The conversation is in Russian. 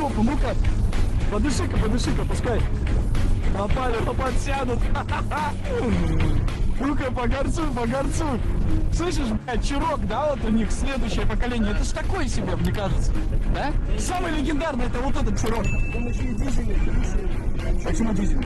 опа, ну-ка. Подыши-ка, пускай. Попали, подтянут. Ну-ка, погорцуй. Слышишь, блядь, Чирок, да, вот у них следующее поколение. Это ж такое себе, мне кажется. Да? Самый легендарный это вот этот Чирок. Почему дизель?